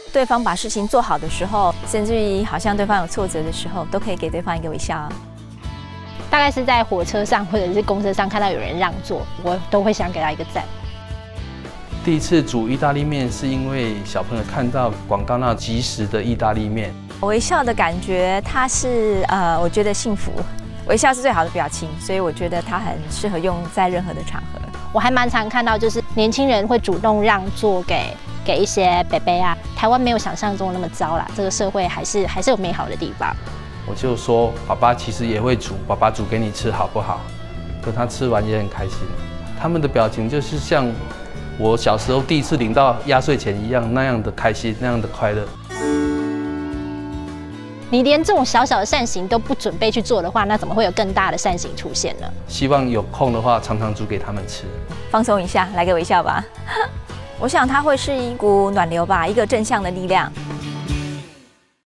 对方把事情做好的时候，甚至于好像对方有挫折的时候，都可以给对方一个微笑。 大概是在火车上或者是公车上看到有人让座，我都会想给他一个赞。 第一次煮意大利面是因为小朋友看到广告那即食的意大利面， 微笑的感觉，它是我觉得幸福。微笑是最好的表情，所以我觉得它很适合用在任何的场合。 我还蛮常看到，就是年轻人会主动让座给一些伯伯啊。台湾没有想象中那么糟啦，这个社会还是有美好的地方。 我就说爸爸其实也会煮，爸爸煮给你吃好不好？可他吃完也很开心。他们的表情就是像我小时候第一次领到压岁钱一样，那样的开心，那样的快乐。 你连这种小小的善行都不准备去做的话，那怎么会有更大的善行出现呢？ 希望有空的话，常常煮给他们吃。 放松一下，来个微笑吧。我想它会是一股暖流吧，一个正向的力量。